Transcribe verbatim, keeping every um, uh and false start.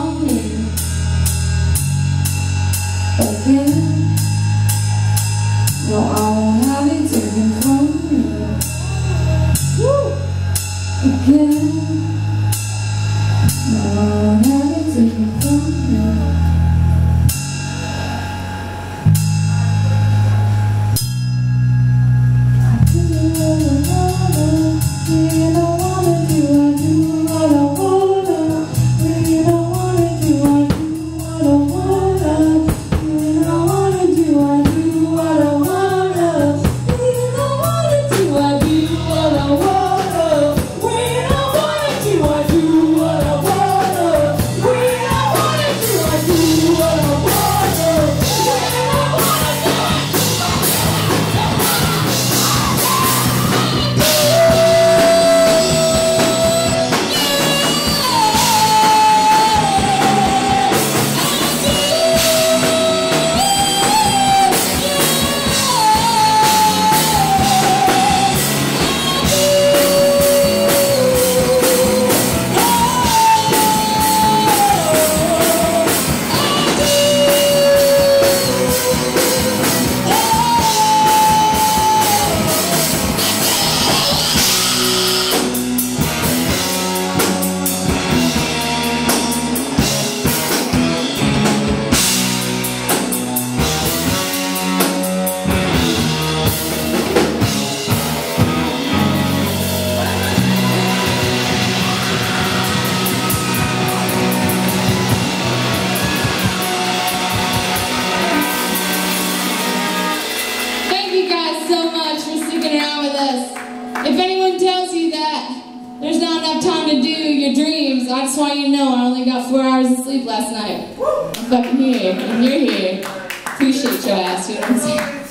from me again. No, I won't have it taken from me again. No, I won't have it taken from me. If anyone tells you that there's not enough time to do your dreams, I just want you to know I only got four hours of sleep last night. I'm fucking here, and you're here. Appreciate your ass, you know what I'm saying?